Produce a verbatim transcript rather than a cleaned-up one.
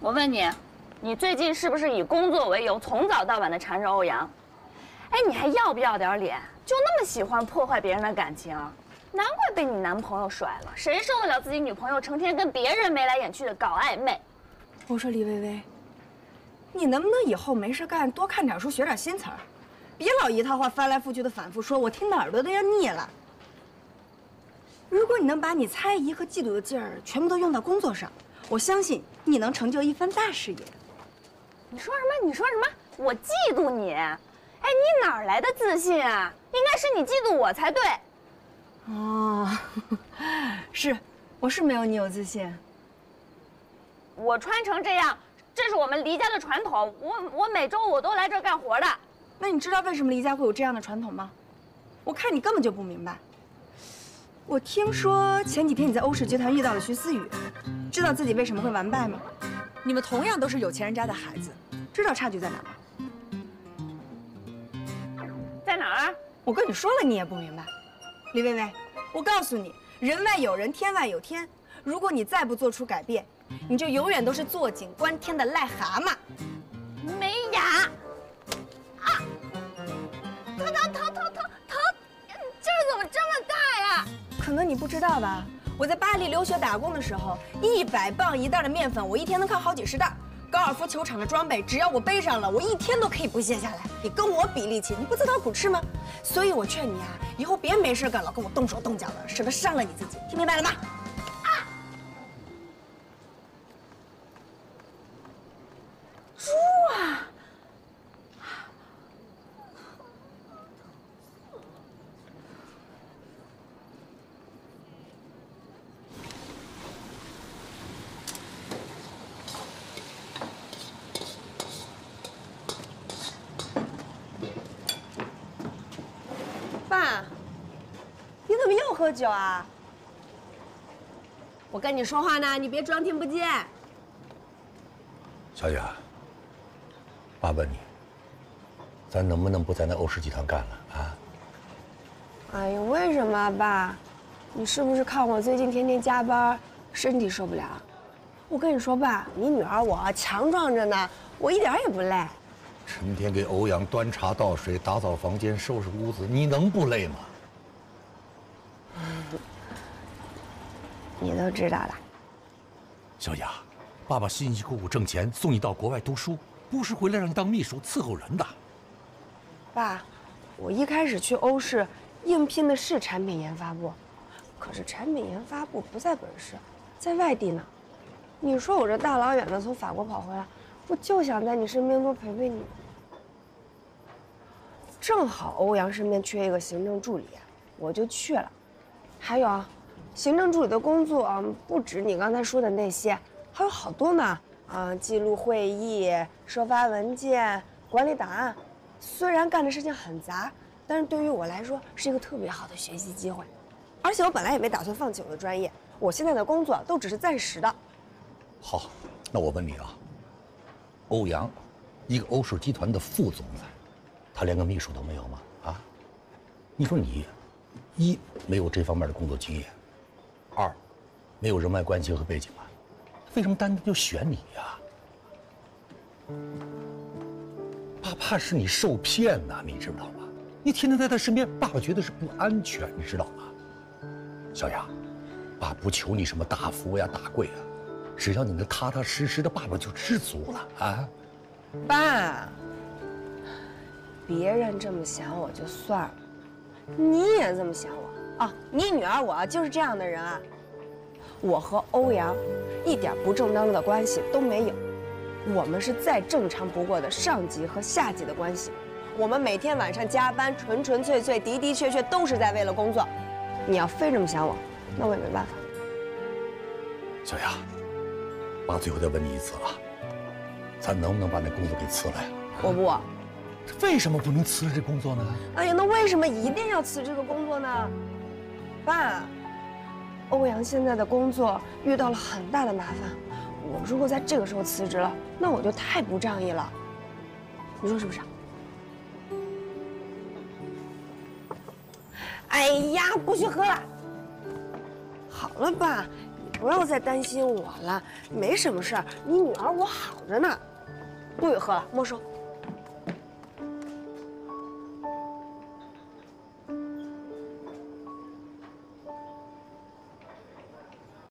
我问你，你最近是不是以工作为由，从早到晚的缠着欧阳？哎，你还要不要点脸？就那么喜欢破坏别人的感情，难怪被你男朋友甩了。谁受得了自己女朋友成天跟别人眉来眼去的搞暧昧？ 我说李薇薇，你能不能以后没事干多看点书，学点新词儿，别老一套话翻来覆去的反复说，我听的耳朵都要腻了。如果你能把你猜疑和嫉妒的劲儿全部都用到工作上，我相信你能成就一番大事业。 你说什么？你说什么？我嫉妒你？哎，你哪儿来的自信啊？应该是你嫉妒我才对。 哦，是，我是没有你有自信。 我穿成这样，这是我们黎家的传统。我我每周我都来这儿干活的。 那你知道为什么黎家会有这样的传统吗？我看你根本就不明白。我听说前几天你在欧氏集团遇到了徐思雨，知道自己为什么会完败吗？你们同样都是有钱人家的孩子，知道差距在哪吗？ 在哪儿？ 我跟你说了，你也不明白。李薇薇，我告诉你，人外有人，天外有天。如果你再不做出改变，你就永远都是坐井观天的癞蛤蟆。 没牙！啊！疼疼疼疼疼疼！劲儿怎么这么大呀？ 可能你不知道吧？我在巴黎留学打工的时候，一百磅一袋的面粉，我一天能扛好几十袋。高尔夫球场的装备，只要我背上了，我一天都可以不卸下来。你跟我比力气，你不自讨苦吃吗？所以我劝你啊，以后别没事干老跟我动手动脚的，省得伤了你自己。听明白了吗？啊！ 猪啊！ 爸，你怎么又喝酒啊？我跟你说话呢，你别装听不见。 小雅，爸问你，咱能不能不在那欧氏集团干了啊？ 哎呀，为什么啊，爸？你是不是看我最近天天加班，身体受不了？我跟你说，爸，你女儿我强壮着呢，我一点也不累。 成天给欧阳端茶倒水、打扫房间、收拾屋子，你能不累吗？ 你都知道了。 小雅，爸爸辛辛苦苦挣钱送你到国外读书，不是回来让你当秘书伺候人的。 爸，我一开始去欧氏应聘的是产品研发部，可是产品研发部不在本市，在外地呢。你说我这大老远的从法国跑回来，我就想在你身边多陪陪你。正好欧阳身边缺一个行政助理，我就去了。还有啊，行政助理的工作啊，不止你刚才说的那些，还有好多呢。啊，记录会议、收发文件、管理档案。虽然干的事情很杂，但是对于我来说是一个特别好的学习机会。而且我本来也没打算放弃我的专业，我现在的工作都只是暂时的。 好，那我问你啊，欧阳，一个欧氏集团的副总裁，他连个秘书都没有吗？啊，你说你，一没有这方面的工作经验，二没有人脉关系和背景啊，为什么单单就选你呀？爸怕是你受骗呐，你知道吗？你天天在他身边，爸爸觉得是不安全，你知道吗？小雅，爸不求你什么大富呀、大贵啊，只要你能踏踏实实的，爸爸就知足了啊。 爸，别人这么想我就算了，你也这么想我啊？你女儿我就是这样的人啊？我和欧阳一点不正当的关系都没有，我们是再正常不过的上级和下级的关系。我们每天晚上加班，纯纯粹粹、的的确确都是在为了工作。你要非这么想我，那我也没办法。 小雅，爸最后再问你一次啊，咱能不能把那工作给辞了呀？ 我不。 为什么不能辞了这工作呢？ 哎呀，那为什么一定要辞这个工作呢？爸，欧阳现在的工作遇到了很大的麻烦，我如果在这个时候辞职了，那我就太不仗义了。你说是不是？哎呀，不许喝了。好了吧，你不要再担心我了，没什么事儿。你女儿我好着呢。不许喝了，没收。